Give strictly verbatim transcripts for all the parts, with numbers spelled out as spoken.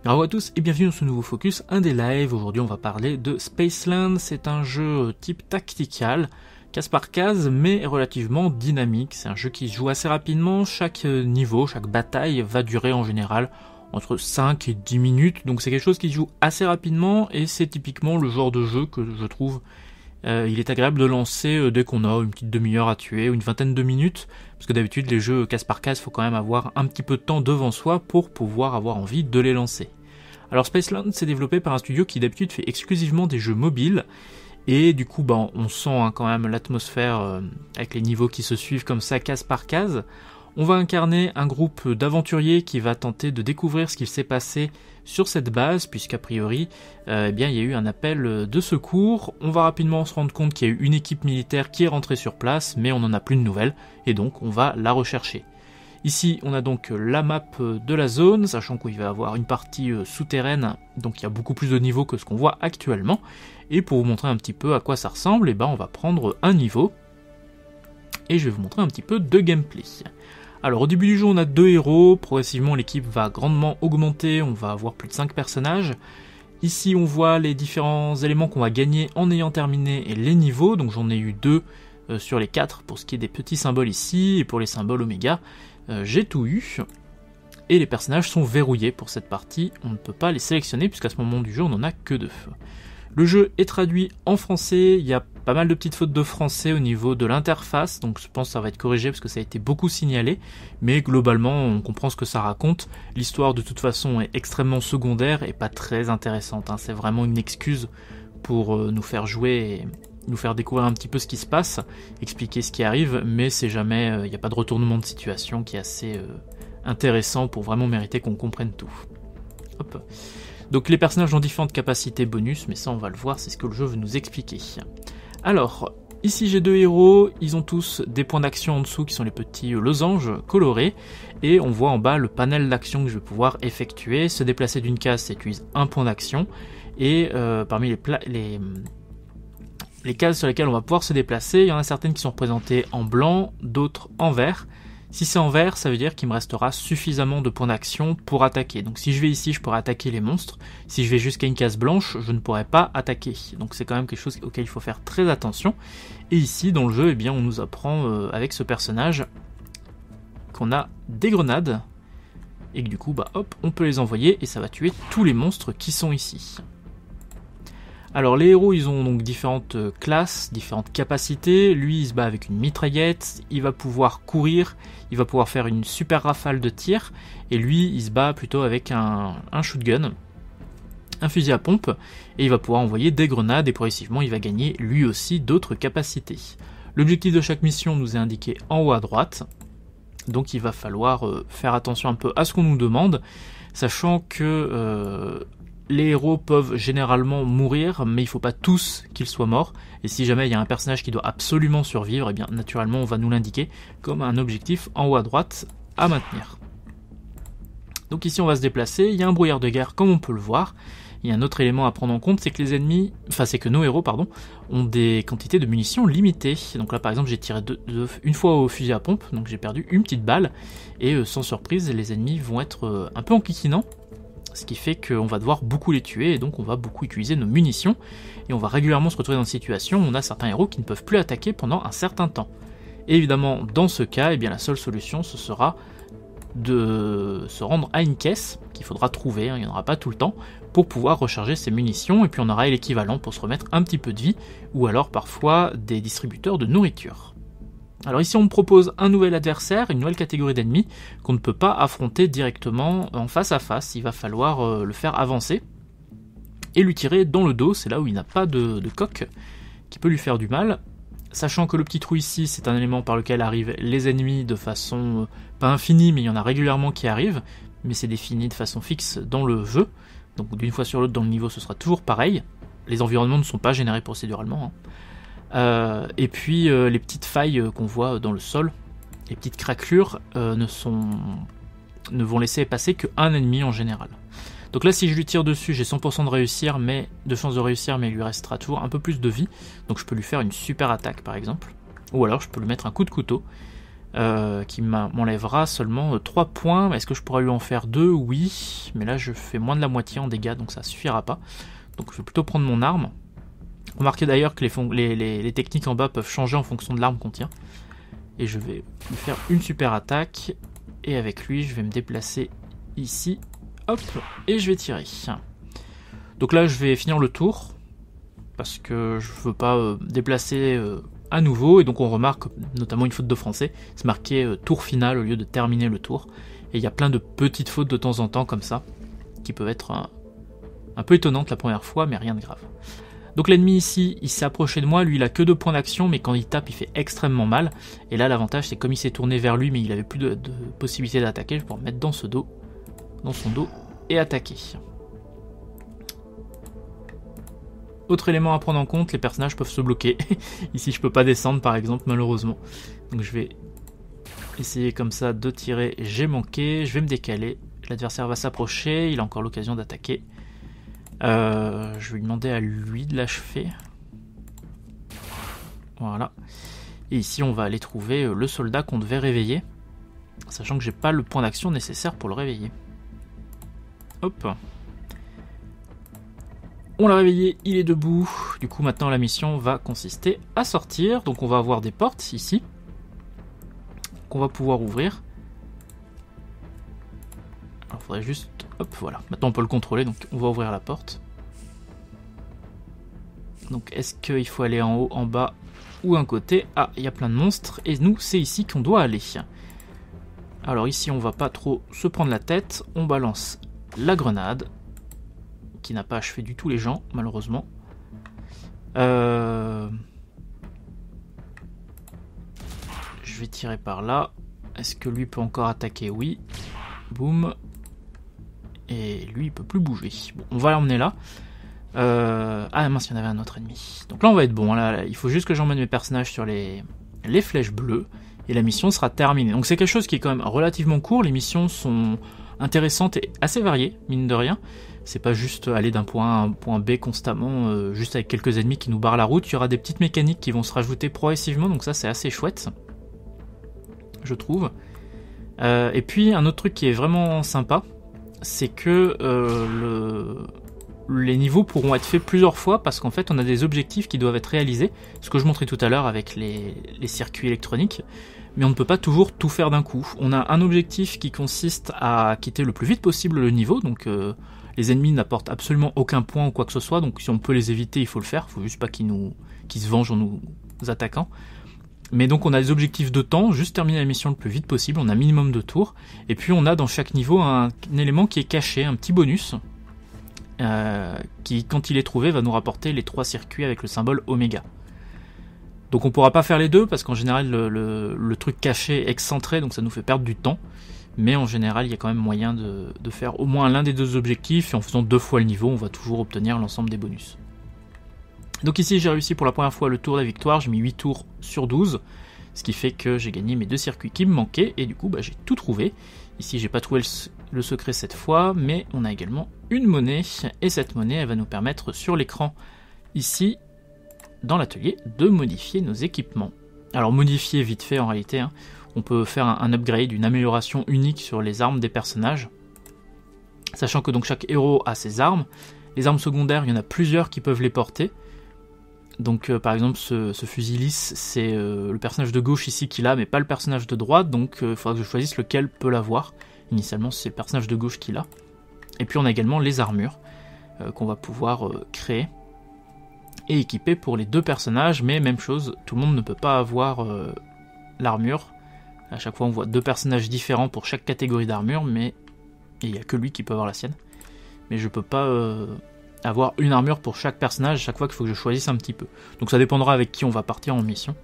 Bravo à tous et bienvenue dans ce nouveau focus Indé Live. Aujourd'hui on va parler de Spaceland. C'est un jeu type tactical, case par case, mais relativement dynamique. C'est un jeu qui se joue assez rapidement. Chaque niveau, chaque bataille va durer en général entre cinq et dix minutes. Donc c'est quelque chose qui se joue assez rapidement et c'est typiquement le genre de jeu que je trouve euh, il est agréable de lancer euh, dès qu'on a une petite demi-heure à tuer ou une vingtaine de minutes. Parce que d'habitude les jeux case par case, il faut quand même avoir un petit peu de temps devant soi pour pouvoir avoir envie de les lancer. Alors Spaceland c'est développé par un studio qui d'habitude fait exclusivement des jeux mobiles. Et du coup bah, on sent hein, quand même l'atmosphère euh, avec les niveaux qui se suivent comme ça case par case. On va incarner un groupe d'aventuriers qui va tenter de découvrir ce qu'il s'est passé sur cette base, puisqu'a priori, euh, eh bien, il y a eu un appel de secours. On va rapidement se rendre compte qu'il y a eu une équipe militaire qui est rentrée sur place, mais on n'en a plus de nouvelles, et donc on va la rechercher. Ici, on a donc la map de la zone, sachant qu'il va y avoir une partie souterraine, donc il y a beaucoup plus de niveaux que ce qu'on voit actuellement. Et pour vous montrer un petit peu à quoi ça ressemble, eh ben, on va prendre un niveau, et je vais vous montrer un petit peu de gameplay. Alors au début du jeu on a deux héros, progressivement l'équipe va grandement augmenter, on va avoir plus de cinq personnages. Ici on voit les différents éléments qu'on va gagner en ayant terminé les niveaux, donc j'en ai eu deux euh, sur les quatre pour ce qui est des petits symboles ici, et pour les symboles Oméga, euh, j'ai tout eu. Et les personnages sont verrouillés pour cette partie, on ne peut pas les sélectionner puisqu'à ce moment du jeu on n'en a que deux. Le jeu est traduit en français, il y a pas mal de petites fautes de français au niveau de l'interface, donc je pense que ça va être corrigé parce que ça a été beaucoup signalé, mais globalement on comprend ce que ça raconte. L'histoire de toute façon est extrêmement secondaire et pas très intéressante, hein. C'est vraiment une excuse pour euh, nous faire jouer et nous faire découvrir un petit peu ce qui se passe, expliquer ce qui arrive, mais c'est jamais, il euh, n'y a pas de retournement de situation qui est assez euh, intéressant pour vraiment mériter qu'on comprenne tout. Hop. Donc les personnages ont différentes capacités bonus, mais ça on va le voir, c'est ce que le jeu veut nous expliquer. Alors, ici j'ai deux héros, ils ont tous des points d'action en dessous qui sont les petits losanges colorés, et on voit en bas le panel d'action que je vais pouvoir effectuer. Se déplacer d'une case, ça utilise un point d'action, et euh, parmi les, les, les cases sur lesquelles on va pouvoir se déplacer, il y en a certaines qui sont représentées en blanc, d'autres en vert. Si c'est en vert, ça veut dire qu'il me restera suffisamment de points d'action pour attaquer. Donc si je vais ici, je pourrai attaquer les monstres. Si je vais jusqu'à une case blanche, je ne pourrai pas attaquer. Donc c'est quand même quelque chose auquel il faut faire très attention. Et ici, dans le jeu, eh bien, on nous apprend euh, avec ce personnage qu'on a des grenades. Et que du coup, bah, hop, on peut les envoyer et ça va tuer tous les monstres qui sont ici. Alors les héros ils ont donc différentes classes, différentes capacités. Lui il se bat avec une mitraillette, il va pouvoir courir, il va pouvoir faire une super rafale de tir, et lui il se bat plutôt avec un, un shotgun, un fusil à pompe, et il va pouvoir envoyer des grenades et progressivement il va gagner lui aussi d'autres capacités. L'objectif de chaque mission nous est indiqué en haut à droite, donc il va falloir euh, faire attention un peu à ce qu'on nous demande, sachant que euh, les héros peuvent généralement mourir, mais il ne faut pas tous qu'ils soient morts. Et si jamais il y a un personnage qui doit absolument survivre, eh bien naturellement on va nous l'indiquer comme un objectif en haut à droite à maintenir. Donc ici on va se déplacer, il y a un brouillard de guerre comme on peut le voir. Il y a un autre élément à prendre en compte, c'est que les ennemis, enfin c'est que nos héros pardon, ont des quantités de munitions limitées. Donc là par exemple j'ai tiré deux, deux, une fois au fusil à pompe, donc j'ai perdu une petite balle, et euh, sans surprise les ennemis vont être euh, un peu enquiquinants. Ce qui fait qu'on va devoir beaucoup les tuer et donc on va beaucoup utiliser nos munitions et on va régulièrement se retrouver dans une situation où on a certains héros qui ne peuvent plus attaquer pendant un certain temps. Et évidemment dans ce cas, eh bien, la seule solution ce sera de se rendre à une caisse qu'il faudra trouver, hein, il n'y en aura pas tout le temps, pour pouvoir recharger ses munitions, et puis on aura l'équivalent pour se remettre un petit peu de vie, ou alors parfois des distributeurs de nourriture. Alors ici on me propose un nouvel adversaire, une nouvelle catégorie d'ennemis qu'on ne peut pas affronter directement en face à face, il va falloir euh, le faire avancer et lui tirer dans le dos, c'est là où il n'a pas de, de coque qui peut lui faire du mal, sachant que le petit trou ici c'est un élément par lequel arrivent les ennemis de façon euh, pas infinie, mais il y en a régulièrement qui arrivent, mais c'est défini de façon fixe dans le jeu, donc d'une fois sur l'autre dans le niveau ce sera toujours pareil, les environnements ne sont pas générés procéduralement, hein. Euh, et puis euh, les petites failles euh, qu'on voit dans le sol, les petites craquelures euh, ne, sont... ne vont laisser passer qu'un ennemi en général. Donc là si je lui tire dessus j'ai cent pour cent de réussir, mais de chance de réussir, mais il lui restera toujours un peu plus de vie, donc je peux lui faire une super attaque par exemple, ou alors je peux lui mettre un coup de couteau euh, qui m'enlèvera seulement trois points. Est-ce que je pourrais lui en faire deux? Oui, mais là je fais moins de la moitié en dégâts, donc ça suffira pas. Donc je vais plutôt prendre mon arme. Remarquez d'ailleurs que les, les, les, les techniques en bas peuvent changer en fonction de l'arme qu'on tient. Et je vais lui faire une super attaque. Et avec lui, je vais me déplacer ici. Hop, et je vais tirer. Donc là, je vais finir le tour. Parce que je veux pas euh, déplacer euh, à nouveau. Et donc on remarque, notamment une faute de français, c'est marqué euh, tour final au lieu de terminer le tour. Et il y a plein de petites fautes de temps en temps comme ça, qui peuvent être un, un peu étonnantes la première fois, mais rien de grave. Donc l'ennemi ici, il s'est approché de moi, lui il a que deux points d'action, mais quand il tape il fait extrêmement mal. Et là l'avantage c'est comme il s'est tourné vers lui, mais il avait plus de, de possibilité d'attaquer, je vais pouvoir me mettre dans ce dos, dans son dos, et attaquer. Autre élément à prendre en compte, les personnages peuvent se bloquer. Ici je peux pas descendre par exemple, malheureusement. Donc je vais essayer comme ça de tirer, j'ai manqué, je vais me décaler. L'adversaire va s'approcher, il a encore l'occasion d'attaquer. Euh, je vais lui demander à lui de l'achever. Voilà. Et ici on va aller trouver le soldat qu'on devait réveiller. Sachant que j'ai pas le point d'action nécessaire pour le réveiller. Hop. On l'a réveillé, il est debout. Du coup maintenant la mission va consister à sortir. Donc on va avoir des portes ici qu'on va pouvoir ouvrir. Alors il faudrait juste... Hop, voilà. Maintenant on peut le contrôler, donc on va ouvrir la porte. Donc est-ce qu'il faut aller en haut, en bas ou un côté? Ah, il y a plein de monstres. Et nous, c'est ici qu'on doit aller. Alors ici on va pas trop se prendre la tête. On balance la grenade. Qui n'a pas achevé du tout les gens, malheureusement. Euh... Je vais tirer par là. Est-ce que lui peut encore attaquer? Oui. Boum. Et lui, il peut plus bouger. Bon, on va l'emmener là. Euh... Ah mince, il y en avait un autre ennemi. Donc là, on va être bon. Là, là, il faut juste que j'emmène mes personnages sur les... les flèches bleues. Et la mission sera terminée. Donc c'est quelque chose qui est quand même relativement court. Les missions sont intéressantes et assez variées, mine de rien. C'est pas juste aller d'un point A à un point B constamment, euh, juste avec quelques ennemis qui nous barrent la route. Il y aura des petites mécaniques qui vont se rajouter progressivement, donc ça c'est assez chouette, je trouve. Euh, et puis un autre truc qui est vraiment sympa, c'est que euh, le... les niveaux pourront être faits plusieurs fois, parce qu'en fait on a des objectifs qui doivent être réalisés, ce que je montrais tout à l'heure avec les... les circuits électroniques. Mais on ne peut pas toujours tout faire d'un coup. On a un objectif qui consiste à quitter le plus vite possible le niveau, donc... Euh, les ennemis n'apportent absolument aucun point ou quoi que ce soit, donc si on peut les éviter, il faut le faire. Il faut juste pas qu'ils nous, qu'ils se vengent en nous attaquant. Mais donc on a des objectifs de temps, juste terminer la mission le plus vite possible, on a un minimum de tours. Et puis on a dans chaque niveau un, un élément qui est caché, un petit bonus, euh, qui quand il est trouvé va nous rapporter les trois circuits avec le symbole oméga. Donc on pourra pas faire les deux, parce qu'en général le, le, le truc caché est excentré, donc ça nous fait perdre du temps. Mais en général, il y a quand même moyen de, de faire au moins l'un des deux objectifs, et en faisant deux fois le niveau, on va toujours obtenir l'ensemble des bonus. Donc ici, j'ai réussi pour la première fois le tour de la victoire, j'ai mis huit tours sur douze, ce qui fait que j'ai gagné mes deux circuits qui me manquaient, et du coup, bah, j'ai tout trouvé. Ici, j'ai pas trouvé le, le secret cette fois, mais on a également une monnaie, et cette monnaie, elle va nous permettre sur l'écran, ici, dans l'atelier, de modifier nos équipements. Alors, modifier vite fait en réalité, hein. On peut faire un upgrade, une amélioration unique sur les armes des personnages. Sachant que donc chaque héros a ses armes. Les armes secondaires, il y en a plusieurs qui peuvent les porter. Donc euh, par exemple ce, ce fusil lisse, c'est euh, le personnage de gauche ici qui l'a, mais pas le personnage de droite. Donc il euh, faudra que je choisisse lequel peut l'avoir. Initialement c'est le personnage de gauche qui l'a. Et puis on a également les armures euh, qu'on va pouvoir euh, créer et équiper pour les deux personnages. Mais même chose, tout le monde ne peut pas avoir euh, l'armure. À chaque fois on voit deux personnages différents pour chaque catégorie d'armure, mais il n'y a que lui qui peut avoir la sienne. Mais je peux pas euh, avoir une armure pour chaque personnage, chaque fois qu'il faut que je choisisse un petit peu. Donc ça dépendra avec qui on va partir en mission.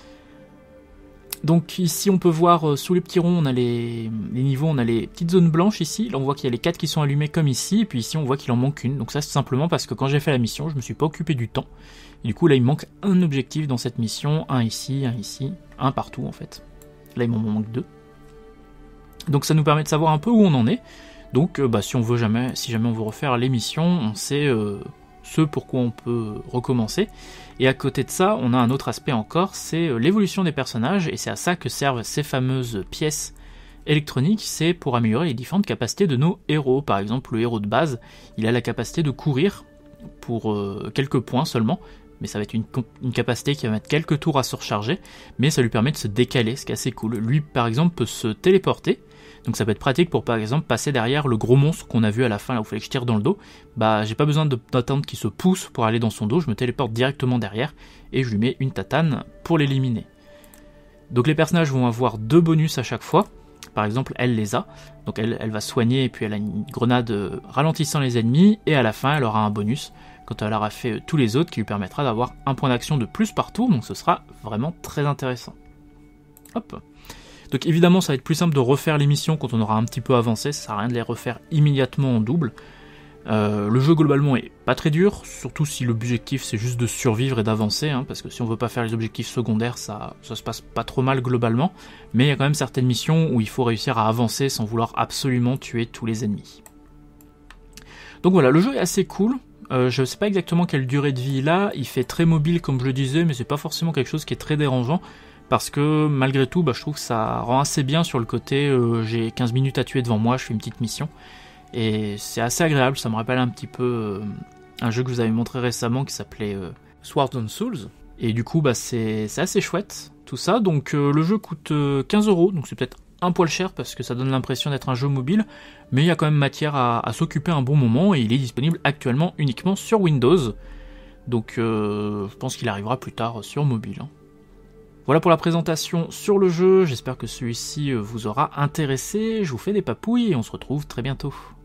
Donc ici on peut voir euh, sous les petits ronds, on a les, les niveaux, on a les petites zones blanches ici. Là on voit qu'il y a les quatre qui sont allumés comme ici, et puis ici on voit qu'il en manque une. Donc ça c'est simplement parce que quand j'ai fait la mission, je me suis pas occupé du temps. Et du coup là il me manque un objectif dans cette mission, un ici, un ici, un partout en fait. Là il m'en manque deux. Donc ça nous permet de savoir un peu où on en est. Donc euh, bah, si on veut jamais, si jamais on veut refaire l'émission, on sait euh, ce pour quoi on peut recommencer. Et à côté de ça, on a un autre aspect encore, c'est l'évolution des personnages, et c'est à ça que servent ces fameuses pièces électroniques, c'est pour améliorer les différentes capacités de nos héros. Par exemple, le héros de base, il a la capacité de courir pour euh, quelques points seulement, mais ça va être une, une capacité qui va mettre quelques tours à se recharger, mais ça lui permet de se décaler, ce qui est assez cool. Lui, par exemple, peut se téléporter, donc ça peut être pratique pour, par exemple, passer derrière le gros monstre qu'on a vu à la fin, là où il fallait que je tire dans le dos. Bah, j'ai pas besoin d'attendre qu'il se pousse pour aller dans son dos, je me téléporte directement derrière, et je lui mets une tatane pour l'éliminer. Donc les personnages vont avoir deux bonus à chaque fois. Par exemple, elle les a, donc elle, elle va soigner, et puis elle a une grenade ralentissant les ennemis, et à la fin, elle aura un bonus quand elle aura fait tous les autres, qui lui permettra d'avoir un point d'action de plus partout, donc ce sera vraiment très intéressant. Hop. Donc évidemment, ça va être plus simple de refaire les missions quand on aura un petit peu avancé, ça sert à rien de les refaire immédiatement en double. Euh, le jeu globalement est pas très dur, surtout si l'objectif c'est juste de survivre et d'avancer, hein, parce que si on veut pas faire les objectifs secondaires, ça, ça se passe pas trop mal globalement, mais il y a quand même certaines missions où il faut réussir à avancer sans vouloir absolument tuer tous les ennemis. Donc voilà, le jeu est assez cool. Euh, je sais pas exactement quelle durée de vie il a, il fait très mobile comme je le disais, mais c'est pas forcément quelque chose qui est très dérangeant, parce que malgré tout, bah, je trouve que ça rend assez bien sur le côté euh, j'ai quinze minutes à tuer devant moi, je fais une petite mission, et c'est assez agréable, ça me rappelle un petit peu euh, un jeu que je vous avais montré récemment qui s'appelait euh, Swords and Souls, et du coup bah, c'est assez chouette tout ça, donc euh, le jeu coûte euh, quinze euros, donc c'est peut-être un poil cher parce que ça donne l'impression d'être un jeu mobile, mais il y a quand même matière à, à s'occuper un bon moment, et il est disponible actuellement uniquement sur Windows, donc euh, je pense qu'il arrivera plus tard sur mobile. Hein. Voilà pour la présentation sur le jeu, j'espère que celui-ci vous aura intéressé, je vous fais des papouilles et on se retrouve très bientôt.